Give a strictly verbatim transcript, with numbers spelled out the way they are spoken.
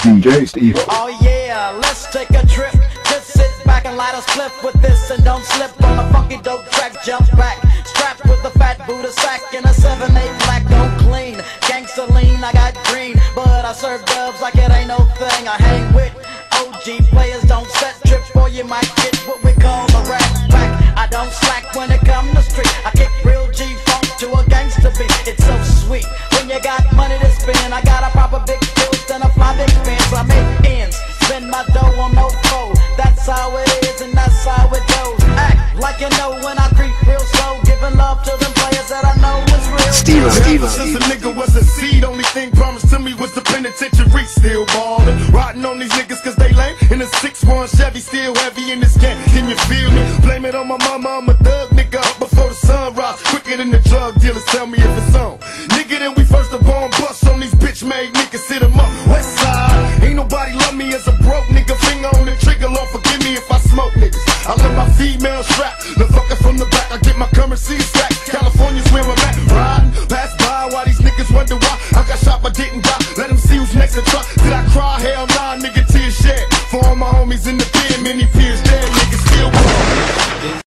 D J Steve. Oh yeah, let's take a trip. Just sit back and light a split with this and don't slip on a funky dope track. Jump back, strapped with a fat Buddha sack and a seven eight black, don't clean. Gangsta lean, I got green, but I serve dubs like it ain't no thing. I hang with O G players, don't set trips or you might get what we call a rat pack. I don't slack when it come to street. I kick real G funk to a gangsta beat. It's so sweet when you got money to spend. I got a proper big tilt and a fly big fence. I make ends, spend my dough on no foe. That's how it is and that's how it goes. Act like you know when I creep real slow, giving love to them players that I know is real. Steve, Steve, Since a nigga was a seed, only thing promised to me was the penitentiary. Still ballin', rotting on these niggas cause they lame. In a six one Chevy, still heavy in this game. Can you feel me? Blame it on my mama, I'm a thug nigga up before the sun rise. Quicker than the drug dealers, tell me if it's on. Nigga, then we first up on bust on these bitch made niggas, sit 'em up. West side, ain't nobody love me as a broke nigga. Finger on the trigger, Lord forgive me if I smoke niggas. I love my female strap, the fucker from the back. I get my currency stack. California's where I'm at. Riding, pass by while these niggas wonder why I got shot but didn't die. Let them see who's next to try. Did I cry?